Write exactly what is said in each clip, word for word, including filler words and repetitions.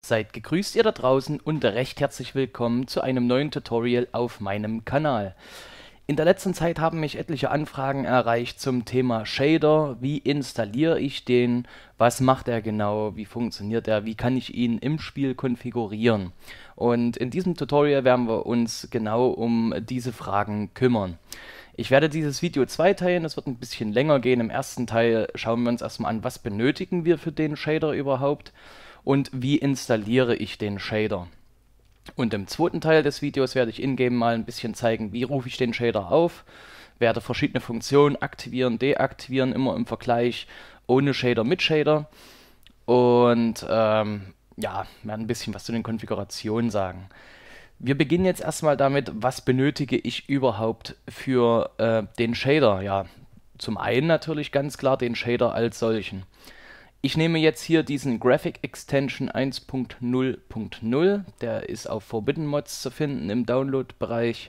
Seid gegrüßt ihr da draußen und recht herzlich willkommen zu einem neuen Tutorial auf meinem Kanal. In der letzten Zeit haben mich etliche Anfragen erreicht zum Thema Shader. Wie installiere ich den? Was macht er genau? Wie funktioniert er? Wie kann ich ihn im Spiel konfigurieren? Und in diesem Tutorial werden wir uns genau um diese Fragen kümmern. Ich werde dieses Video zweiteilen, es wird ein bisschen länger gehen. Im ersten Teil schauen wir uns erstmal an, was benötigen wir für den Shader überhaupt und wie installiere ich den Shader. Und im zweiten Teil des Videos werde ich in-game mal ein bisschen zeigen, wie rufe ich den Shader auf, werde verschiedene Funktionen aktivieren, deaktivieren, immer im Vergleich ohne Shader, mit Shader. Und ähm, ja, werde ein bisschen was zu den Konfigurationen sagen. Wir beginnen jetzt erstmal damit, was benötige ich überhaupt für äh, den Shader. Ja, zum einen natürlich ganz klar den Shader als solchen. Ich nehme jetzt hier diesen Graphic Extension eins Punkt null Punkt null, der ist auf Forbidden Mods zu finden im Download-Bereich.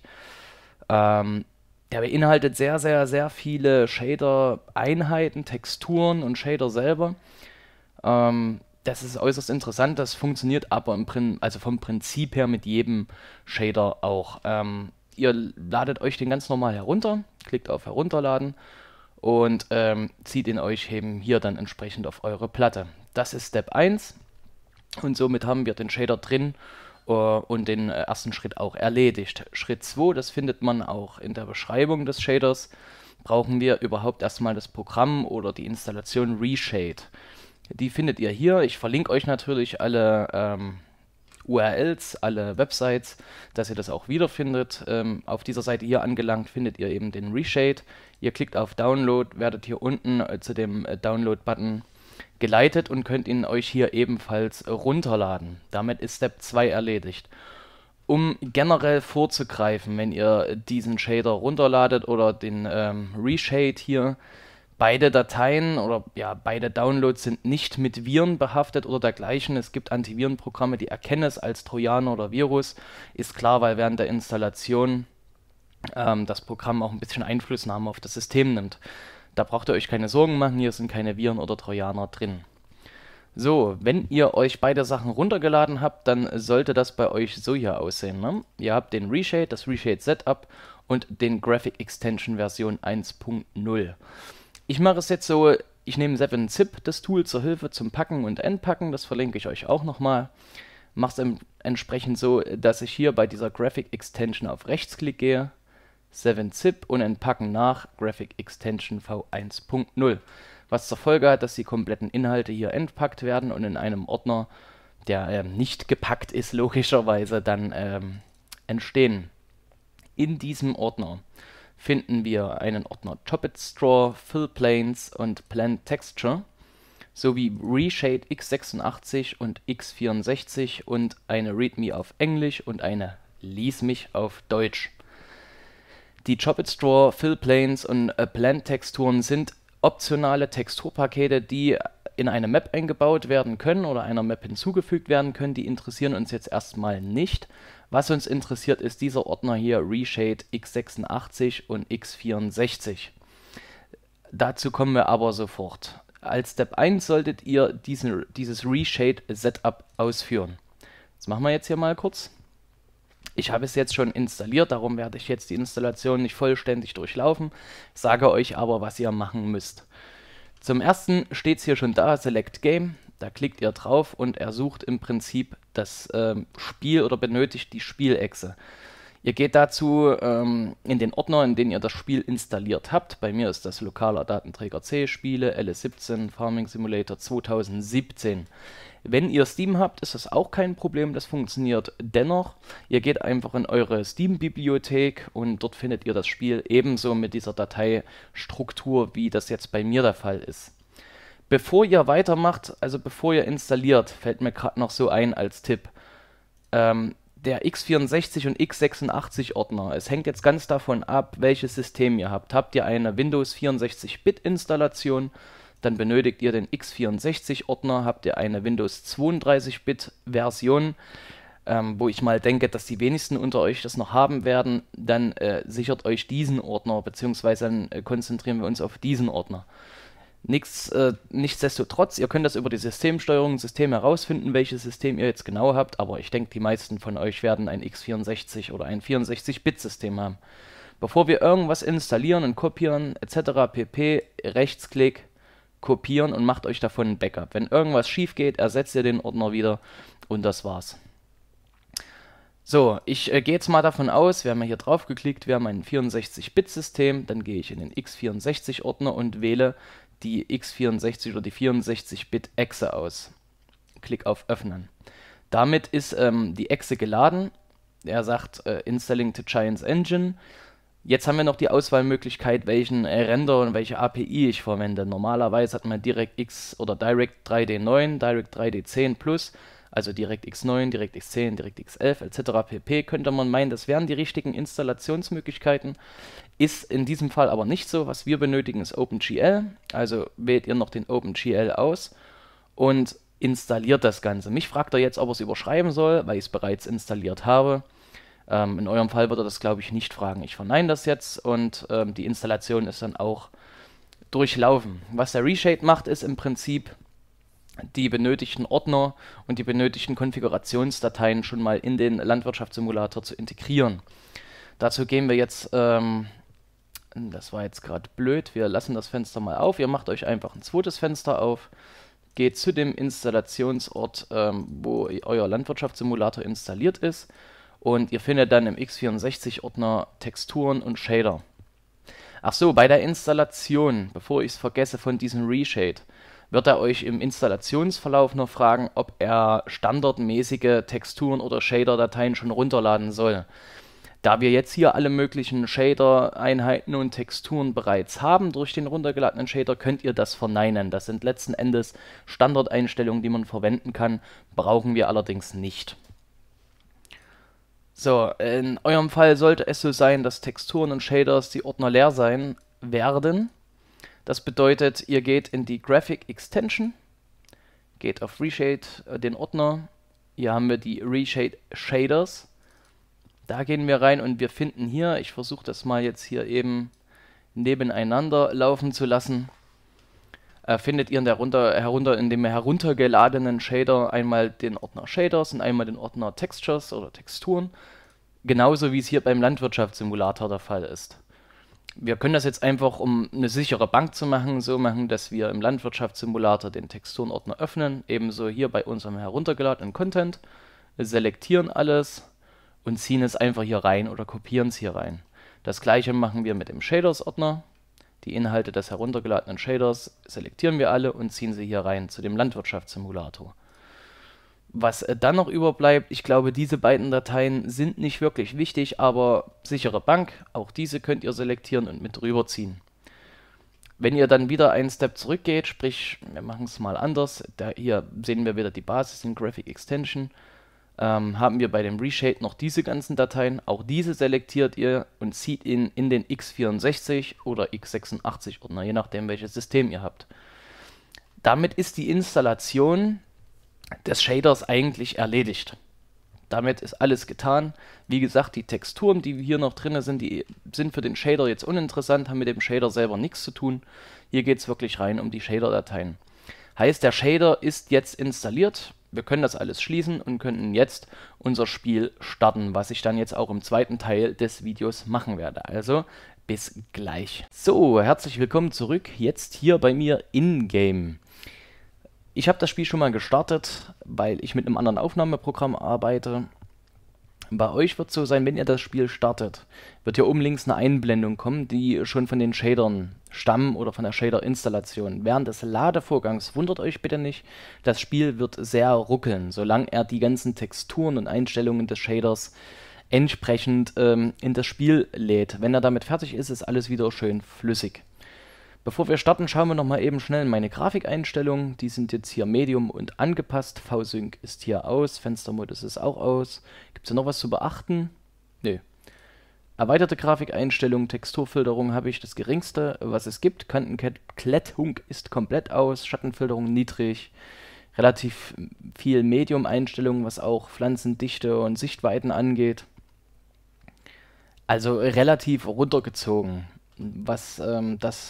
Ähm, der beinhaltet sehr, sehr, sehr viele Shader-Einheiten, Texturen und Shader selber. Ähm, das ist äußerst interessant, das funktioniert aber im Prin also vom Prinzip her mit jedem Shader auch. Ähm, ihr ladet euch den ganz normal herunter, klickt auf Herunterladen und ähm, zieht ihn euch eben hier dann entsprechend auf eure Platte. Das ist Step eins und somit haben wir den Shader drin uh, und den äh, ersten Schritt auch erledigt. Schritt zwei, das findet man auch in der Beschreibung des Shaders, brauchen wir überhaupt erstmal das Programm oder die Installation Reshade. Die findet ihr hier. Ich verlinke euch natürlich alle ähm, U R Ls, alle Websites, dass ihr das auch wiederfindet. Ähm, auf dieser Seite hier angelangt findet ihr eben den Reshade. Ihr klickt auf Download, werdet hier unten äh, zu dem äh, Download-Button geleitet und könnt ihn euch hier ebenfalls äh, runterladen. Damit ist Step zwei erledigt. Um generell vorzugreifen, wenn ihr diesen Shader runterladet oder den ähm, Reshade hier, beide Dateien oder ja, beide Downloads sind nicht mit Viren behaftet oder dergleichen. Es gibt Antivirenprogramme, die erkennen es als Trojaner oder Virus. Ist klar, weil während der Installation ähm, das Programm auch ein bisschen Einflussnahme auf das System nimmt. Da braucht ihr euch keine Sorgen machen, hier sind keine Viren oder Trojaner drin. So, wenn ihr euch beide Sachen runtergeladen habt, dann sollte das bei euch so hier aussehen. Ne? Ihr habt den Reshade, das Reshade Setup und den Graphic Extension Version eins Punkt null. Ich mache es jetzt so, ich nehme seven zip, das Tool zur Hilfe zum Packen und Entpacken, das verlinke ich euch auch nochmal. Mache es entsprechend so, dass ich hier bei dieser Graphic Extension auf Rechtsklick gehe, seven zip und Entpacken nach Graphic Extension V eins Punkt null. Was zur Folge hat, dass die kompletten Inhalte hier entpackt werden und in einem Ordner, der ähm, nicht gepackt ist, logischerweise dann ähm, entstehen. In diesem Ordner finden wir einen Ordner Chopped-Straw, Fill Planes und Blend Texture sowie Reshade x sechsundachtzig und x vierundsechzig und eine README auf Englisch und eine Lies mich auf Deutsch. Die Chopped-Straw, Fill Planes und äh, Blend Texturen sind optionale Texturpakete, die in eine Map eingebaut werden können oder einer Map hinzugefügt werden können. Die interessieren uns jetzt erstmal nicht. Was uns interessiert, ist dieser Ordner hier, Reshade x sechsundachtzig und x vierundsechzig. Dazu kommen wir aber sofort. Als Step eins solltet ihr diesen, dieses Reshade Setup ausführen. Das machen wir jetzt hier mal kurz. Ich habe es jetzt schon installiert, darum werde ich jetzt die Installation nicht vollständig durchlaufen, sage euch aber, was ihr machen müsst. Zum ersten steht es hier schon da, Select Game. Da klickt ihr drauf und er sucht im Prinzip das ähm, Spiel oder benötigt die Spielechse. Ihr geht dazu ähm, in den Ordner, in den ihr das Spiel installiert habt. Bei mir ist das lokaler Datenträger C, Spiele, L S siebzehn, Farming Simulator zweitausendsiebzehn. Wenn ihr Steam habt, ist das auch kein Problem, das funktioniert dennoch. Ihr geht einfach in eure Steam-Bibliothek und dort findet ihr das Spiel ebenso mit dieser Dateistruktur, wie das jetzt bei mir der Fall ist. Bevor ihr weitermacht, also bevor ihr installiert, fällt mir gerade noch so ein als Tipp, ähm, der x vierundsechzig und x sechsundachtzig Ordner, es hängt jetzt ganz davon ab, welches System ihr habt. Habt ihr eine Windows vierundsechzig Bit Installation, dann benötigt ihr den x vierundsechzig Ordner. Habt ihr eine Windows zweiunddreißig Bit Version, ähm, wo ich mal denke, dass die wenigsten unter euch das noch haben werden, dann äh, sichert euch diesen Ordner, beziehungsweise dann äh, konzentrieren wir uns auf diesen Ordner. Nichts, äh, nichtsdestotrotz, ihr könnt das über die Systemsteuerung, System herausfinden, welches System ihr jetzt genau habt, aber ich denke, die meisten von euch werden ein x vierundsechzig oder ein vierundsechzig-Bit-System haben. Bevor wir irgendwas installieren und kopieren et cetera pp, Rechtsklick, kopieren und macht euch davon ein Backup. Wenn irgendwas schief geht, ersetzt ihr den Ordner wieder und das war's. So, ich äh, gehe jetzt mal davon aus, wir haben ja hier drauf geklickt, wir haben ein vierundsechzig-Bit-System, dann gehe ich in den x vierundsechzig-Ordner und wähle die x vierundsechzig oder die vierundsechzig-Bit-Exe aus. Klick auf Öffnen. Damit ist ähm, die Exe geladen. Er sagt äh, Installing to Giants Engine. Jetzt haben wir noch die Auswahlmöglichkeit, welchen äh, Render und welche A P I ich verwende. Normalerweise hat man DirectX oder Direct drei D neun, Direct drei D zehn Plus, also DirectX neun, DirectX zehn, DirectX elf et cetera pp. Könnte man meinen, das wären die richtigen Installationsmöglichkeiten. Ist in diesem Fall aber nicht so. Was wir benötigen ist OpenGL. Also wählt ihr noch den OpenGL aus und installiert das Ganze. Mich fragt er jetzt, ob er es überschreiben soll, weil ich es bereits installiert habe. Ähm, in eurem Fall wird er das, glaube ich, nicht fragen. Ich verneine das jetzt und ähm, die Installation ist dann auch durchlaufen. Was der Reshade macht, ist im Prinzip die benötigten Ordner und die benötigten Konfigurationsdateien schon mal in den Landwirtschaftssimulator zu integrieren. Dazu gehen wir jetzt, ähm, das war jetzt gerade blöd, wir lassen das Fenster mal auf. Ihr macht euch einfach ein zweites Fenster auf, geht zu dem Installationsort, ähm, wo euer Landwirtschaftssimulator installiert ist und ihr findet dann im x vierundsechzig-Ordner Texturen und Shader. Ach so, bei der Installation, bevor ich es vergesse von diesem Reshade, wird er euch im Installationsverlauf noch fragen, ob er standardmäßige Texturen oder Shader-Dateien schon runterladen soll. Da wir jetzt hier alle möglichen Shader-Einheiten und Texturen bereits haben durch den runtergeladenen Shader, könnt ihr das verneinen. Das sind letzten Endes Standardeinstellungen, die man verwenden kann, brauchen wir allerdings nicht. So, in eurem Fall sollte es so sein, dass Texturen und Shaders die Ordner leer sein werden. Das bedeutet, ihr geht in die Graphic Extension, geht auf Reshade, äh, den Ordner. Hier haben wir die Reshade Shaders. Da gehen wir rein und wir finden hier, ich versuche das mal jetzt hier eben nebeneinander laufen zu lassen, äh, findet ihr in der runter, herunter, in dem heruntergeladenen Shader einmal den Ordner Shaders und einmal den Ordner Textures oder Texturen. Genauso wie es hier beim Landwirtschaftssimulator der Fall ist. Wir können das jetzt einfach, um eine sichere Bank zu machen, so machen, dass wir im Landwirtschaftssimulator den Texturenordner öffnen, ebenso hier bei unserem heruntergeladenen Content, selektieren alles und ziehen es einfach hier rein oder kopieren es hier rein. Das gleiche machen wir mit dem Shaders-Ordner. Die Inhalte des heruntergeladenen Shaders selektieren wir alle und ziehen sie hier rein zu dem Landwirtschaftssimulator. Was äh, dann noch überbleibt, ich glaube, diese beiden Dateien sind nicht wirklich wichtig, aber sichere Bank, auch diese könnt ihr selektieren und mit rüberziehen. Wenn ihr dann wieder einen Step zurückgeht, sprich, wir machen es mal anders, da hier sehen wir wieder die Basis in Graphic Extension, ähm, haben wir bei dem Reshade noch diese ganzen Dateien, auch diese selektiert ihr und zieht ihn in den x vierundsechzig oder x sechsundachtzig Ordner, je nachdem welches System ihr habt. Damit ist die Installation des Shaders eigentlich erledigt. Damit ist alles getan. Wie gesagt, die Texturen, die hier noch drin sind, die sind für den Shader jetzt uninteressant, haben mit dem Shader selber nichts zu tun. Hier geht es wirklich rein um die Shader-Dateien. Heißt, der Shader ist jetzt installiert. Wir können das alles schließen und könnten jetzt unser Spiel starten, was ich dann jetzt auch im zweiten Teil des Videos machen werde. Also bis gleich. So, herzlich willkommen zurück. Jetzt hier bei mir in-game. Ich habe das Spiel schon mal gestartet, weil ich mit einem anderen Aufnahmeprogramm arbeite. Bei euch wird es so sein, wenn ihr das Spiel startet, wird hier oben links eine Einblendung kommen, die schon von den Shadern stammen oder von der Shader-Installation. Während des Ladevorgangs, wundert euch bitte nicht, das Spiel wird sehr ruckeln, solange er die ganzen Texturen und Einstellungen des Shaders entsprechend ähm, in das Spiel lädt. Wenn er damit fertig ist, ist alles wieder schön flüssig. Bevor wir starten, schauen wir nochmal eben schnell in meine Grafikeinstellungen. Die sind jetzt hier Medium und angepasst. V-Sync ist hier aus, Fenstermodus ist auch aus. Gibt es da noch was zu beachten? Nö. Erweiterte Grafikeinstellungen, Texturfilterung habe ich das geringste, was es gibt. Kantenklettung ist komplett aus, Schattenfilterung niedrig. Relativ viel Medium-Einstellungen, was auch Pflanzendichte und Sichtweiten angeht. Also relativ runtergezogen, was ähm, das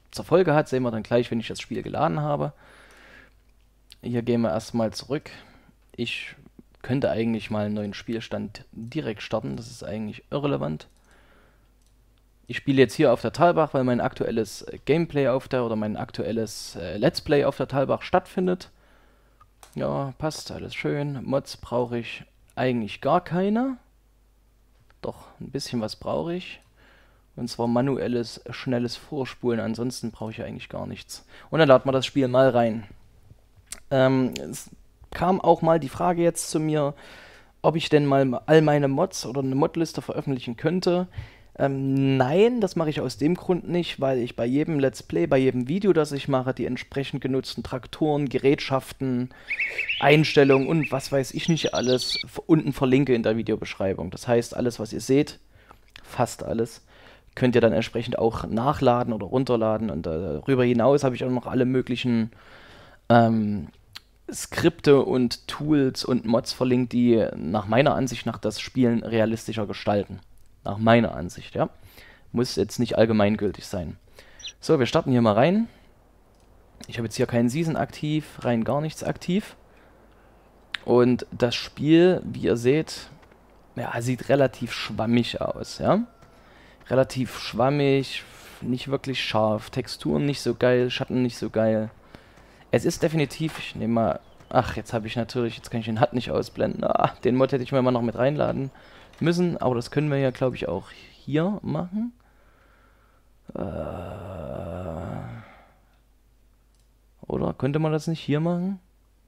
zur Folge hat, sehen wir dann gleich, wenn ich das Spiel geladen habe. Hier gehen wir erstmal zurück. Ich könnte eigentlich mal einen neuen Spielstand direkt starten, das ist eigentlich irrelevant. Ich spiele jetzt hier auf der Talbach, weil mein aktuelles Gameplay auf der, oder mein aktuelles äh, Let's Play auf der Talbach stattfindet. Ja, passt, alles schön. Mods brauche ich eigentlich gar keine. Doch, ein bisschen was brauche ich. Und zwar manuelles, schnelles Vorspulen. Ansonsten brauche ich eigentlich gar nichts. Und dann laden wir das Spiel mal rein. Ähm, es kam auch mal die Frage jetzt zu mir, ob ich denn mal all meine Mods oder eine Modliste veröffentlichen könnte. Ähm, nein, das mache ich aus dem Grund nicht, weil ich bei jedem Let's Play, bei jedem Video, das ich mache, die entsprechend genutzten Traktoren, Gerätschaften, Einstellungen und was weiß ich nicht alles unten verlinke in der Videobeschreibung. Das heißt, alles, was ihr seht, fast alles, könnt ihr dann entsprechend auch nachladen oder runterladen. Und darüber hinaus habe ich auch noch alle möglichen ähm, Skripte und Tools und Mods verlinkt, die nach meiner Ansicht nach das Spielen realistischer gestalten. Nach meiner Ansicht, ja. Muss jetzt nicht allgemeingültig sein. So, wir starten hier mal rein. Ich habe jetzt hier keinen Season aktiv, rein gar nichts aktiv. Und das Spiel, wie ihr seht, ja, sieht relativ schwammig aus, ja. Relativ schwammig, nicht wirklich scharf, Texturen nicht so geil, Schatten nicht so geil. Es ist definitiv, ich nehme mal, ach, jetzt habe ich natürlich, jetzt kann ich den H U D nicht ausblenden. Ah, den Mod hätte ich mir mal noch mit reinladen müssen, aber das können wir ja, glaube ich, auch hier machen. Äh, oder könnte man das nicht hier machen?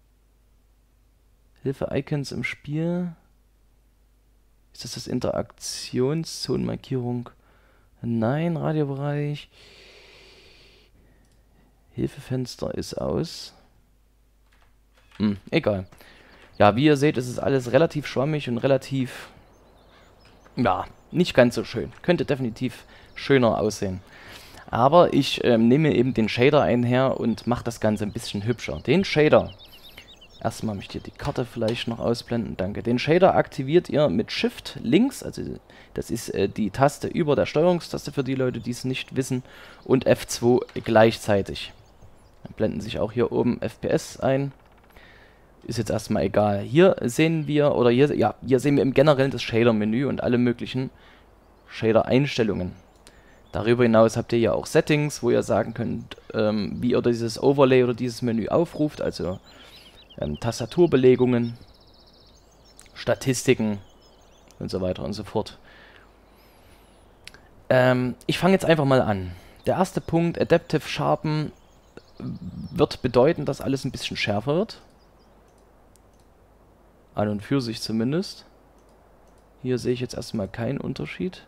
Hilfe Icons im Spiel. Ist das das Interaktionszonenmarkierung? Nein, Radiobereich. Hilfefenster ist aus. Hm, egal. Ja, wie ihr seht, ist es alles relativ schwammig und relativ, ja, nicht ganz so schön. Könnte definitiv schöner aussehen. Aber ich ähm, nehme eben den Shader einher und mache das Ganze ein bisschen hübscher. Den Shader, erstmal möchte ich die Karte vielleicht noch ausblenden, danke. Den Shader aktiviert ihr mit Shift links, also das ist äh, die Taste über der Steuerungstaste für die Leute, die es nicht wissen, und F zwei gleichzeitig. Dann blenden sich auch hier oben F P S ein. Ist jetzt erstmal egal. Hier sehen wir, oder hier, ja, hier sehen wir im Generellen das Shader-Menü und alle möglichen Shader-Einstellungen. Darüber hinaus habt ihr ja auch Settings, wo ihr sagen könnt, ähm, wie ihr dieses Overlay oder dieses Menü aufruft, also ähm, Tastaturbelegungen, Statistiken und so weiter und so fort. Ähm, ich fange jetzt einfach mal an. Der erste Punkt, Adaptive Sharpen, wird bedeuten, dass alles ein bisschen schärfer wird. An und für sich zumindest. Hier sehe ich jetzt erstmal keinen Unterschied.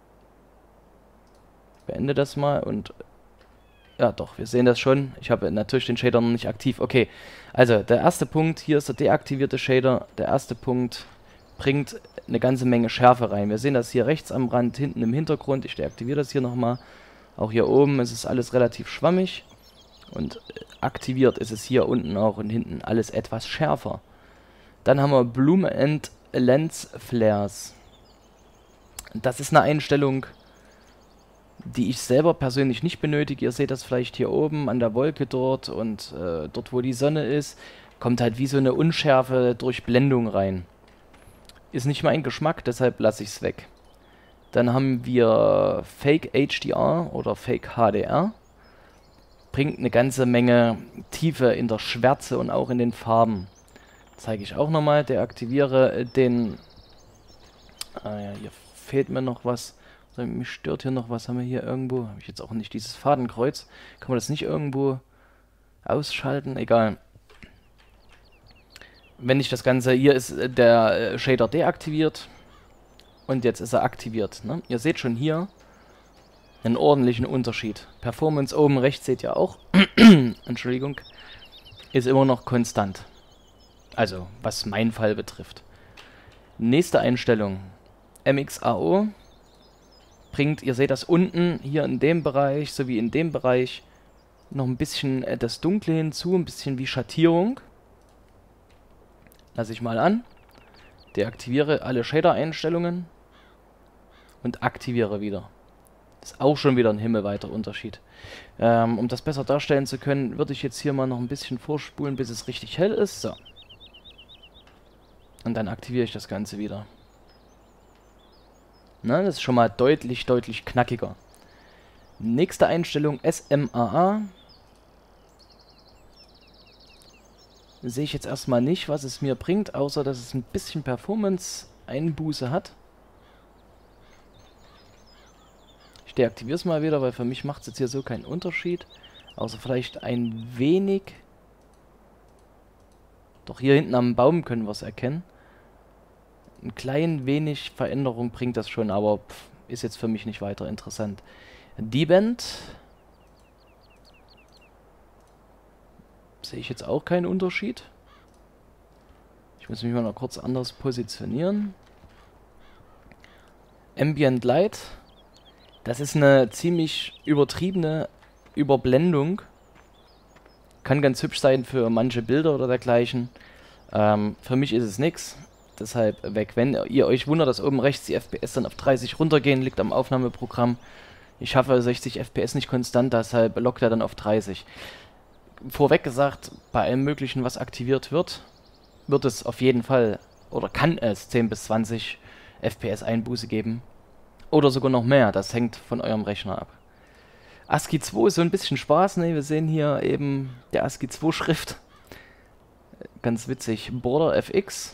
Ich beende das mal und... Ja doch, wir sehen das schon. Ich habe natürlich den Shader noch nicht aktiv. Okay, also der erste Punkt, hier ist der deaktivierte Shader. Der erste Punkt bringt eine ganze Menge Schärfe rein. Wir sehen das hier rechts am Rand, hinten im Hintergrund. Ich deaktiviere das hier nochmal. Auch hier oben ist es alles relativ schwammig. Und aktiviert ist es hier unten auch und hinten alles etwas schärfer. Dann haben wir Bloom and Lens Flares. Das ist eine Einstellung, die ich selber persönlich nicht benötige. Ihr seht das vielleicht hier oben an der Wolke dort und äh, dort, wo die Sonne ist, kommt halt wie so eine Unschärfe durch Blendung rein. Ist nicht mein Geschmack, deshalb lasse ich es weg. Dann haben wir Fake H D R oder Fake H D R. Bringt eine ganze Menge Tiefe in der Schwärze und auch in den Farben. Zeige ich auch nochmal. Deaktiviere den... Ah ja, hier fehlt mir noch was. Mich stört hier noch was. Haben wir hier irgendwo... Habe ich jetzt auch nicht dieses Fadenkreuz. Kann man das nicht irgendwo ausschalten? Egal. Wenn ich das Ganze... Hier ist der Shader deaktiviert. Und jetzt ist er aktiviert. Ne? Ihr seht schon hier einen ordentlichen Unterschied. Performance oben rechts seht ihr auch. Entschuldigung. Ist immer noch konstant. Also, was meinen Fall betrifft. Nächste Einstellung. M X A O bringt, ihr seht das unten, hier in dem Bereich, sowie in dem Bereich, noch ein bisschen äh, das Dunkle hinzu, ein bisschen wie Schattierung. Lasse ich mal an. Deaktiviere alle Shader-Einstellungen. Und aktiviere wieder. Ist auch schon wieder ein himmelweiter Unterschied. Ähm, um das besser darstellen zu können, würde ich jetzt hier mal noch ein bisschen vorspulen, bis es richtig hell ist. So. Und dann aktiviere ich das Ganze wieder. Na, das ist schon mal deutlich, deutlich knackiger. Nächste Einstellung, S M A A. Sehe ich jetzt erstmal nicht, was es mir bringt, außer dass es ein bisschen Performance-Einbuße hat. Ich deaktiviere es mal wieder, weil für mich macht es jetzt hier so keinen Unterschied. Außer vielleicht ein wenig. Doch hier hinten am Baum können wir es erkennen. Ein klein wenig Veränderung bringt das schon, aber pff, ist jetzt für mich nicht weiter interessant. Die Band sehe ich jetzt auch keinen Unterschied. Ich muss mich mal noch kurz anders positionieren. Ambient Light. Das ist eine ziemlich übertriebene Überblendung. Kann ganz hübsch sein für manche Bilder oder dergleichen. Ähm, für mich ist es nichts. Deshalb weg. Wenn ihr euch wundert, dass oben rechts die F P S dann auf dreißig runtergehen, liegt am Aufnahmeprogramm. Ich schaffe sechzig F P S nicht konstant, deshalb lockt er dann auf dreißig. Vorweg gesagt, bei allem Möglichen, was aktiviert wird, wird es auf jeden Fall, oder kann es zehn bis zwanzig F P S Einbuße geben. Oder sogar noch mehr, das hängt von eurem Rechner ab. ASCII zwei ist so ein bisschen Spaß, ne? Wir sehen hier eben der ASCII zwei Schrift. Ganz witzig. Border F X.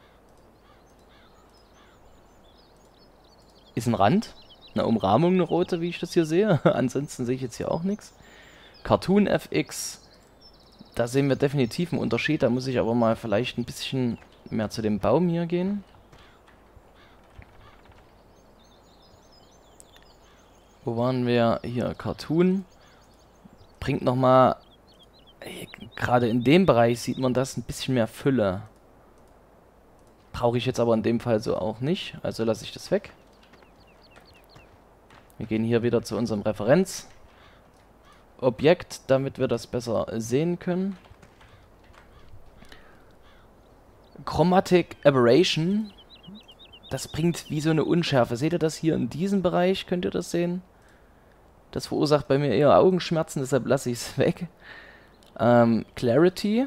Ist ein Rand. Eine Umrahmung, eine rote, wie ich das hier sehe. Ansonsten sehe ich jetzt hier auch nichts. Cartoon F X. Da sehen wir definitiv einen Unterschied. Da muss ich aber mal vielleicht ein bisschen mehr zu dem Baum hier gehen. Wo waren wir? Hier, Cartoon. Bringt nochmal... Gerade in dem Bereich sieht man das, ein bisschen mehr Fülle. Brauche ich jetzt aber in dem Fall so auch nicht. Also lasse ich das weg. Wir gehen hier wieder zu unserem Referenzobjekt, damit wir das besser sehen können. Chromatic Aberration. Das bringt wie so eine Unschärfe. Seht ihr das hier in diesem Bereich? Könnt ihr das sehen? Das verursacht bei mir eher Augenschmerzen, deshalb lasse ich es weg. Ähm, Clarity.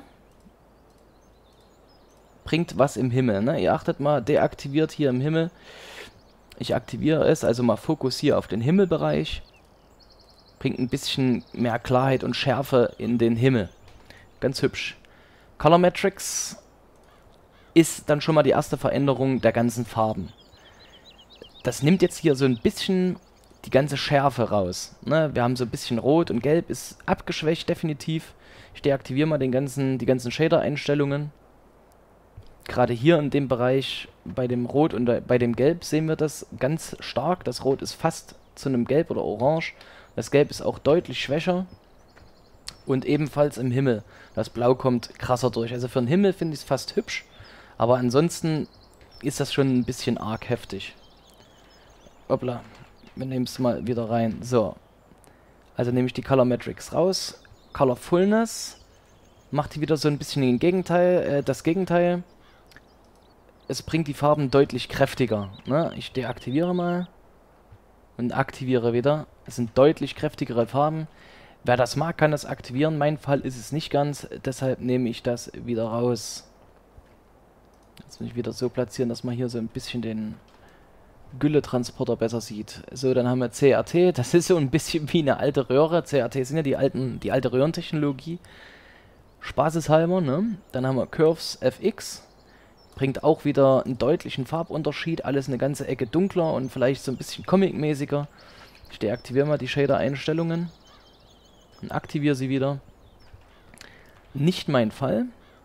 Bringt was im Himmel, ne? Ihr achtet mal, deaktiviert hier im Himmel. Ich aktiviere es, also mal Fokus hier auf den Himmelbereich. Bringt ein bisschen mehr Klarheit und Schärfe in den Himmel. Ganz hübsch. Color Matrix ist dann schon mal die erste Veränderung der ganzen Farben. Das nimmt jetzt hier so ein bisschen die ganze Schärfe raus. Ne? Wir haben so ein bisschen Rot und Gelb, ist abgeschwächt definitiv. Ich deaktiviere mal den ganzen, die ganzen Shader-Einstellungen. Gerade hier in dem Bereich, bei dem Rot und bei dem Gelb sehen wir das ganz stark. Das Rot ist fast zu einem Gelb oder Orange. Das Gelb ist auch deutlich schwächer. Und ebenfalls im Himmel. Das Blau kommt krasser durch. Also für den Himmel finde ich es fast hübsch. Aber ansonsten ist das schon ein bisschen arg heftig. Hoppla. Wir nehmen es mal wieder rein. So. Also nehme ich die Color Matrix raus. Colorfulness. Macht die wieder so ein bisschen den Gegenteil, äh, das Gegenteil. Es bringt die Farben deutlich kräftiger. Ne? Ich deaktiviere mal. Und aktiviere wieder. Es sind deutlich kräftigere Farben. Wer das mag, kann das aktivieren. Mein Fall ist es nicht ganz. Deshalb nehme ich das wieder raus. Jetzt muss ich wieder so platzieren, dass man hier so ein bisschen den Gülletransporter besser sieht. So, dann haben wir C R T. Das ist so ein bisschen wie eine alte Röhre. C R T sind ja die alten, die alte Röhrentechnologie. Spaßeshalber, ne? Dann haben wir Curves F X. Bringt auch wieder einen deutlichen Farbunterschied. Alles eine ganze Ecke dunkler und vielleicht so ein bisschen comic-mäßiger. Ich deaktiviere mal die Shader-Einstellungen. Und aktiviere sie wieder. Nicht mein Fall.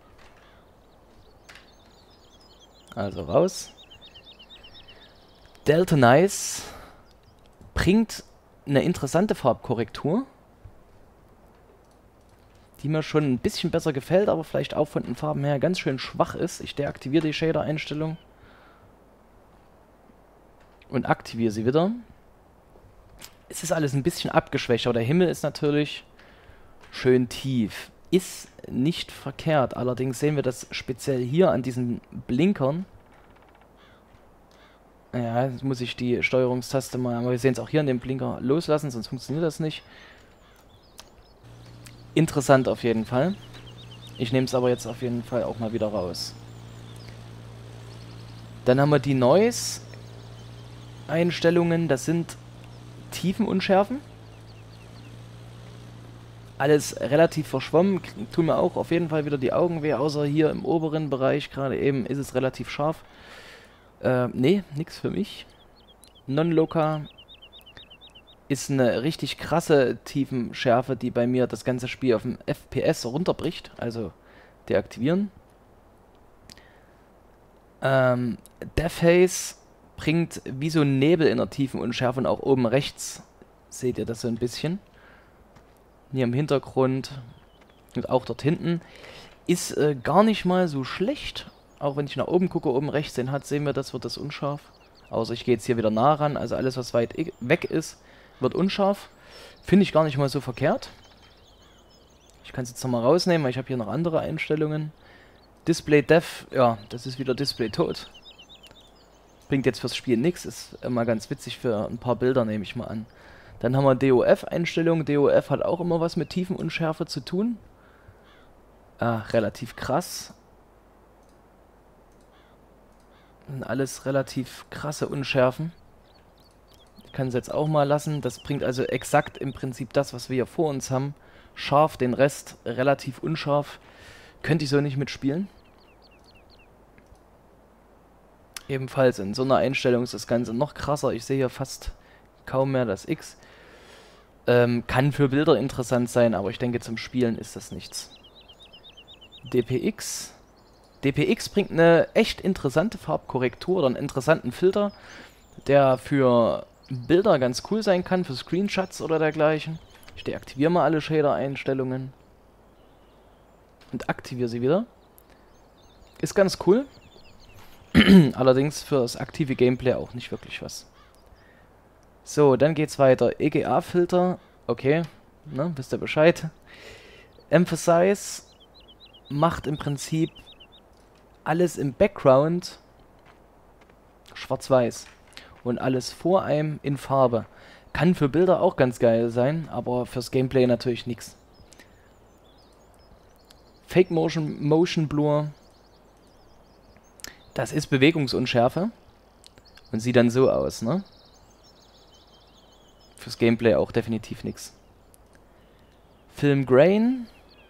Also raus. Delta Nice bringt eine interessante Farbkorrektur, die mir schon ein bisschen besser gefällt, aber vielleicht auch von den Farben her ganz schön schwach ist. Ich deaktiviere die Shader-Einstellung und aktiviere sie wieder. Es ist alles ein bisschen abgeschwächt, aber der Himmel ist natürlich schön tief. Ist nicht verkehrt, allerdings sehen wir das speziell hier an diesen Blinkern. Ja, jetzt muss ich die Steuerungstaste mal, aber wir sehen es auch hier in dem Blinker, loslassen, sonst funktioniert das nicht. Interessant auf jeden Fall. Ich nehme es aber jetzt auf jeden Fall auch mal wieder raus. Dann haben wir die Noise-Einstellungen, das sind Tiefenunschärfen. Alles relativ verschwommen, tun mir auch auf jeden Fall wieder die Augen weh, außer hier im oberen Bereich, gerade eben ist es relativ scharf. Äh, nee, nix für mich. Non-Loca ist eine richtig krasse Tiefenschärfe, die bei mir das ganze Spiel auf dem F P S runterbricht, also deaktivieren. Ähm, Deathhaze bringt wie so ein Nebel in der Tiefenunschärfe und auch oben rechts seht ihr das so ein bisschen. Hier im Hintergrund und auch dort hinten. Ist äh, gar nicht mal so schlecht. Auch wenn ich nach oben gucke, oben rechts den hat, sehen wir, das wird das unscharf. Außer ich gehe jetzt hier wieder nah ran. Also alles, was weit weg ist, wird unscharf. Finde ich gar nicht mal so verkehrt. Ich kann es jetzt nochmal rausnehmen, weil ich habe hier noch andere Einstellungen. Display Def, ja, das ist wieder Display tot. Bringt jetzt fürs Spiel nichts. Ist immer ganz witzig für ein paar Bilder, nehme ich mal an. Dann haben wir D O F-Einstellungen. D O F hat auch immer was mit Tiefenunschärfe zu tun. Ah, relativ krass. Alles relativ krasse Unschärfen. Ich kann es jetzt auch mal lassen. Das bringt also exakt im Prinzip das, was wir hier vor uns haben. Scharf, den Rest relativ unscharf. Könnte ich so nicht mitspielen. Ebenfalls in so einer Einstellung ist das Ganze noch krasser. Ich sehe hier fast kaum mehr das X. Ähm, kann für Bilder interessant sein, aber ich denke zum Spielen ist das nichts. D P X. D P X bringt eine echt interessante Farbkorrektur oder einen interessanten Filter, der für Bilder ganz cool sein kann, für Screenshots oder dergleichen. Ich deaktiviere mal alle Shader-Einstellungen und aktiviere sie wieder. Ist ganz cool. Allerdings für das aktive Gameplay auch nicht wirklich was. So, dann geht's weiter. E G A-Filter. Okay, ne, wisst ihr Bescheid. Emphasize macht im Prinzip alles im Background schwarz-weiß und alles vor einem in Farbe. Kann für Bilder auch ganz geil sein, aber fürs Gameplay natürlich nichts. Fake Motion, Motion Blur. Das ist Bewegungsunschärfe und sieht dann so aus, ne? Fürs Gameplay auch definitiv nichts. Film Grain.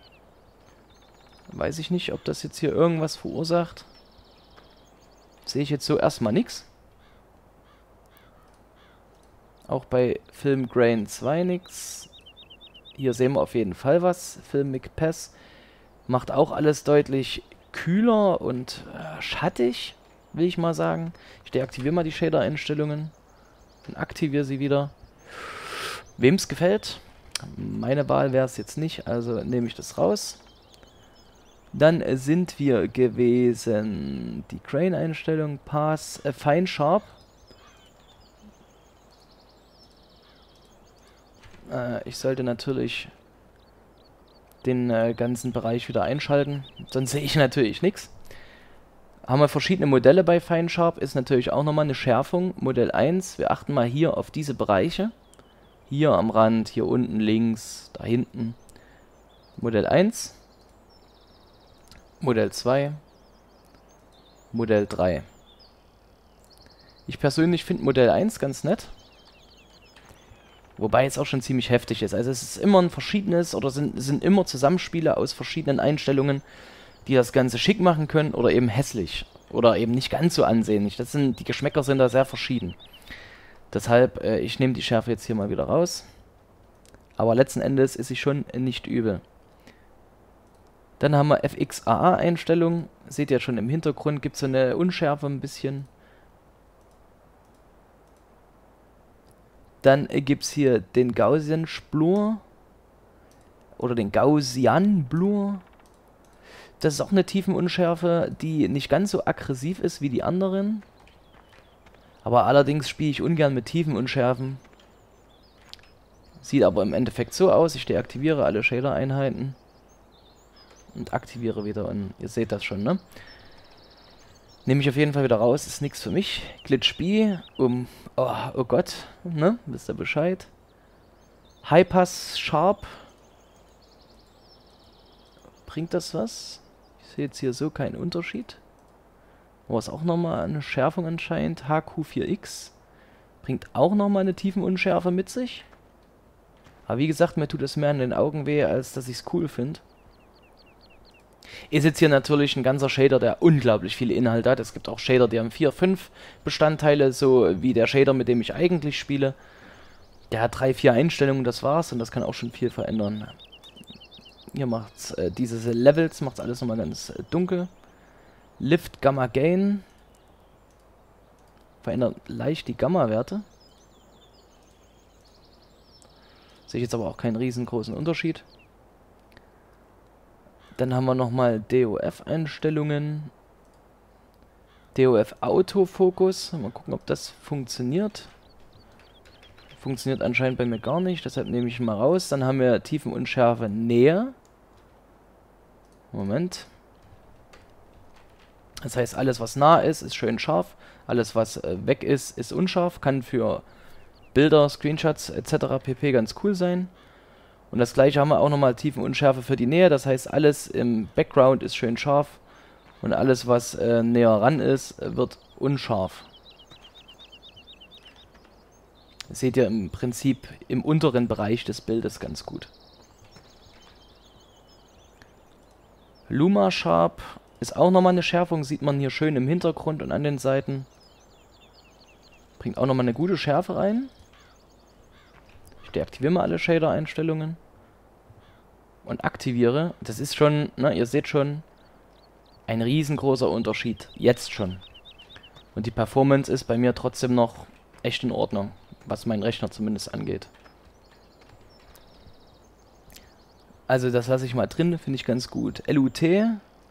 Weiß ich nicht, ob das jetzt hier irgendwas verursacht. Sehe ich jetzt so erstmal nichts. Auch bei Film Grain zwei nichts. Hier sehen wir auf jeden Fall was. Filmic Pass macht auch alles deutlich kühler und äh, schattig, will ich mal sagen. Ich deaktiviere mal die Shader-Einstellungen und aktiviere sie wieder. Wem es gefällt, meine Wahl wäre es jetzt nicht, also nehme ich das raus. Dann äh, sind wir gewesen, die Crane-Einstellung, Pass, äh, Fine Sharp. Äh, ich sollte natürlich den äh, ganzen Bereich wieder einschalten, sonst sehe ich natürlich nichts. Haben wir verschiedene Modelle bei Fine Sharp, ist natürlich auch nochmal eine Schärfung. Modell eins, wir achten mal hier auf diese Bereiche. Hier am Rand, hier unten links, da hinten. Modell eins. Modell zwei. Modell drei. Ich persönlich finde Modell eins ganz nett. Wobei es auch schon ziemlich heftig ist. Also es ist immer ein verschiedenes oder sind, sind immer Zusammenspiele aus verschiedenen Einstellungen, die das Ganze schick machen können oder eben hässlich. Oder eben nicht ganz so ansehnlich. Das sind, die Geschmäcker sind da sehr verschieden. Deshalb, äh, ich nehme die Schärfe jetzt hier mal wieder raus. Aber letzten Endes ist sie schon nicht übel. Dann haben wir F X A A-Einstellung. Seht ihr schon im Hintergrund, gibt es so eine Unschärfe ein bisschen. Dann äh, gibt es hier den Gaussian Blur. Oder den Gaussian Blur. Das ist auch eine Tiefenunschärfe, die nicht ganz so aggressiv ist wie die anderen. Aber allerdings spiele ich ungern mit Tiefenunschärfen. Sieht aber im Endeffekt so aus. Ich deaktiviere alle Shader-Einheiten. Und aktiviere wieder. Und ihr seht das schon, ne? Nehme ich auf jeden Fall wieder raus, ist nichts für mich. Glitch B, um, oh, oh Gott, ne, wisst ihr Bescheid. High Pass Sharp. Bringt das was? Ich sehe jetzt hier so keinen Unterschied. Aber es auch nochmal eine Schärfung anscheinend. H Q vier X. Bringt auch nochmal eine Tiefenunschärfe mit sich. Aber wie gesagt, mir tut es mehr an den Augen weh, als dass ich es cool finde. Ist jetzt hier natürlich ein ganzer Shader, der unglaublich viele Inhalte hat. Es gibt auch Shader, die haben vier, fünf Bestandteile, so wie der Shader, mit dem ich eigentlich spiele. Der hat drei, vier Einstellungen, das war's. Und das kann auch schon viel verändern. Hier macht's äh, diese Levels, macht's alles nochmal ganz äh, dunkel. Lift Gamma Gain. Verändert leicht die Gamma-Werte. Sehe ich jetzt aber auch keinen riesengroßen Unterschied. Dann haben wir nochmal D O F-Einstellungen. D O F Autofokus. Mal gucken, ob das funktioniert. Funktioniert anscheinend bei mir gar nicht, deshalb nehme ich ihn mal raus. Dann haben wir Tiefenunschärfe Nähe. Moment. Das heißt, alles was nah ist, ist schön scharf. Alles was äh, weg ist, ist unscharf. Kann für Bilder, Screenshots et cetera pp. Ganz cool sein. Und das gleiche haben wir auch nochmal Tiefenunschärfe für die Nähe. Das heißt, alles im Background ist schön scharf. Und alles was äh, näher ran ist, wird unscharf. Das seht ihr im Prinzip im unteren Bereich des Bildes ganz gut. Luma Sharp ist auch nochmal eine Schärfung, sieht man hier schön im Hintergrund und an den Seiten. Bringt auch nochmal eine gute Schärfe rein. Ich deaktiviere mal alle Shader-Einstellungen. Und aktiviere. Das ist schon, na, ihr seht schon, ein riesengroßer Unterschied. Jetzt schon. Und die Performance ist bei mir trotzdem noch echt in Ordnung, was mein Rechner zumindest angeht. Also das lasse ich mal drin, finde ich ganz gut. L U T.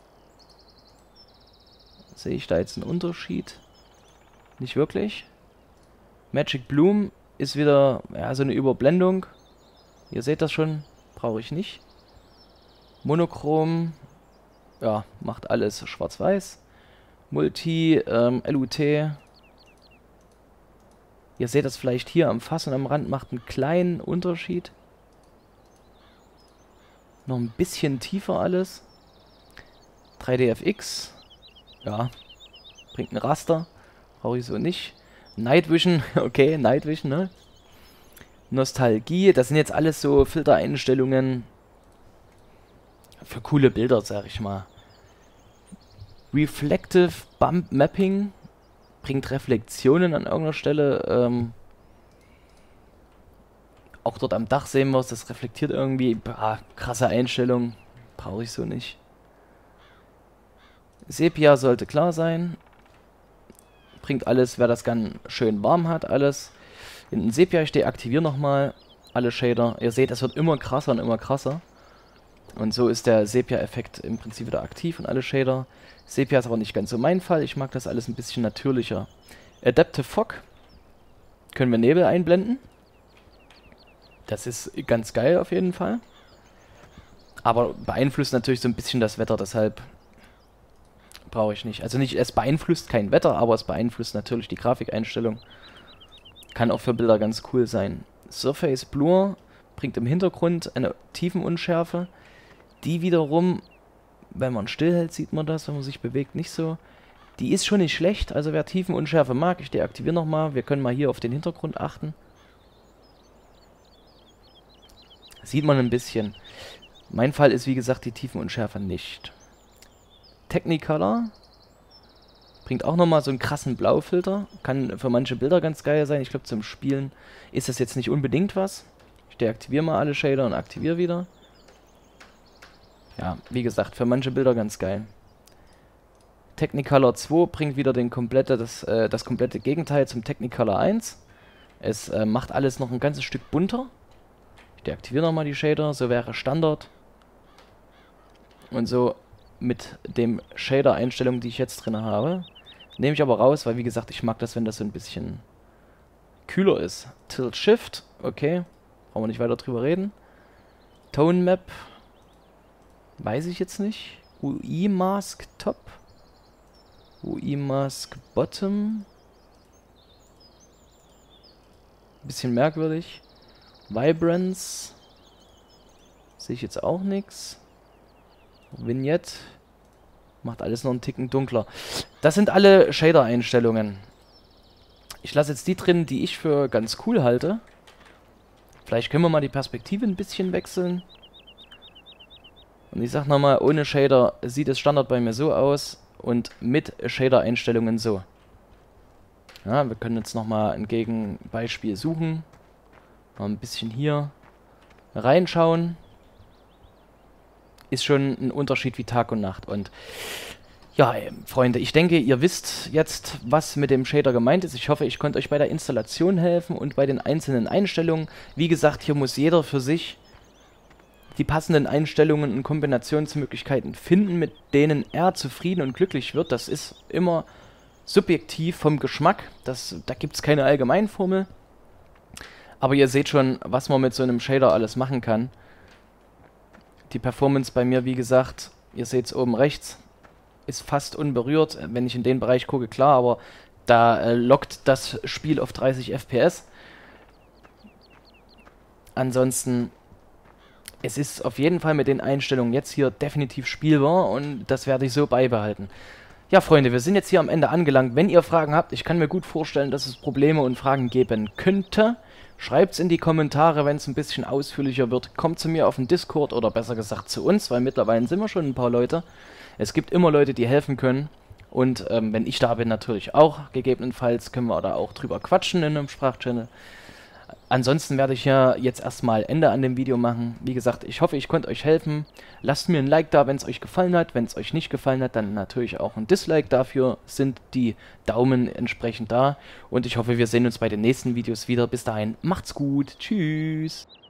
Sehe ich da jetzt einen Unterschied? Nicht wirklich. Magic Bloom ist wieder ja, so eine Überblendung. Ihr seht das schon, brauche ich nicht. Monochrom, ja, macht alles schwarz-weiß. Multi, ähm, L U T. Ihr seht das vielleicht hier am Fass und am Rand, macht einen kleinen Unterschied. Noch ein bisschen tiefer alles. drei D F X. Ja, bringt ein Raster. Brauche ich so nicht. Night Vision, okay, Night Vision, ne? Nostalgie, das sind jetzt alles so Filtereinstellungen für coole Bilder, sag ich mal. Reflective Bump Mapping bringt Reflexionen an irgendeiner Stelle. Ähm, auch dort am Dach sehen wir es, das reflektiert irgendwie. Ah, krasse Einstellung, brauche ich so nicht. Sepia sollte klar sein. Bringt alles, wer das ganz schön warm hat, alles. In den Sepia, ich deaktiviere nochmal alle Shader. Ihr seht, es wird immer krasser und immer krasser. Und so ist der Sepia-Effekt im Prinzip wieder aktiv und alle Shader. Sepia ist aber nicht ganz so mein Fall. Ich mag das alles ein bisschen natürlicher. Adaptive Fog. Können wir Nebel einblenden. Das ist ganz geil auf jeden Fall. Aber beeinflusst natürlich so ein bisschen das Wetter, deshalb brauche ich nicht. Also nicht, es beeinflusst kein Wetter, aber es beeinflusst natürlich die Grafikeinstellung. Kann auch für Bilder ganz cool sein. Surface Blur bringt im Hintergrund eine Tiefenunschärfe. Die wiederum, wenn man stillhält, sieht man das, wenn man sich bewegt, nicht so. Die ist schon nicht schlecht, also wer Tiefenunschärfe mag, ich deaktiviere nochmal. Wir können mal hier auf den Hintergrund achten. Sieht man ein bisschen. Mein Fall ist, wie gesagt, die Tiefenunschärfe nicht. Technicolor bringt auch nochmal so einen krassen Blaufilter. Kann für manche Bilder ganz geil sein. Ich glaube, zum Spielen ist das jetzt nicht unbedingt was. Ich deaktiviere mal alle Shader und aktiviere wieder. Ja, wie gesagt, für manche Bilder ganz geil. Technicolor zwei bringt wieder den komplette, das, äh, das komplette Gegenteil zum Technicolor eins. Es äh, macht alles noch ein ganzes Stück bunter. Ich deaktiviere nochmal die Shader, so wäre Standard. Und so mit dem Shader-Einstellung, die ich jetzt drin habe, nehme ich aber raus, weil wie gesagt, ich mag das, wenn das so ein bisschen kühler ist. Tilt Shift, okay, brauchen wir nicht weiter drüber reden. Tone Map, weiß ich jetzt nicht. U I Mask Top. U I Mask Bottom. Bisschen merkwürdig. Vibrance. Sehe ich jetzt auch nichts. Vignette. Macht alles noch einen Ticken dunkler. Das sind alle Shader-Einstellungen. Ich lasse jetzt die drin, die ich für ganz cool halte. Vielleicht können wir mal die Perspektive ein bisschen wechseln. Und ich sag nochmal, ohne Shader sieht es Standard bei mir so aus und mit Shader-Einstellungen so. Ja, wir können jetzt nochmal ein Gegenbeispiel suchen. Mal ein bisschen hier reinschauen. Ist schon ein Unterschied wie Tag und Nacht. Und ja, Freunde, ich denke, ihr wisst jetzt, was mit dem Shader gemeint ist. Ich hoffe, ich konnte euch bei der Installation helfen und bei den einzelnen Einstellungen. Wie gesagt, hier muss jeder für sich die passenden Einstellungen und Kombinationsmöglichkeiten finden, mit denen er zufrieden und glücklich wird. Das ist immer subjektiv vom Geschmack. Das, da gibt es keine Allgemeinformel. Aber ihr seht schon, was man mit so einem Shader alles machen kann. Die Performance bei mir, wie gesagt, ihr seht es oben rechts, ist fast unberührt. Wenn ich in den Bereich gucke, klar, aber da äh, lockt das Spiel auf dreißig F P S. Ansonsten, es ist auf jeden Fall mit den Einstellungen jetzt hier definitiv spielbar und das werde ich so beibehalten. Ja, Freunde, wir sind jetzt hier am Ende angelangt. Wenn ihr Fragen habt, ich kann mir gut vorstellen, dass es Probleme und Fragen geben könnte. Schreibt es in die Kommentare, wenn es ein bisschen ausführlicher wird. Kommt zu mir auf den Discord oder besser gesagt zu uns, weil mittlerweile sind wir schon ein paar Leute. Es gibt immer Leute, die helfen können. Und ähm, wenn ich da bin, natürlich auch. Gegebenenfalls können wir da auch drüber quatschen in einem Sprachchannel. Ansonsten werde ich ja jetzt erstmal Ende an dem Video machen. Wie gesagt, ich hoffe, ich konnte euch helfen. Lasst mir ein Like da, wenn es euch gefallen hat. Wenn es euch nicht gefallen hat, dann natürlich auch ein Dislike. Dafür sind die Daumen entsprechend da. Und ich hoffe, wir sehen uns bei den nächsten Videos wieder. Bis dahin, macht's gut. Tschüss.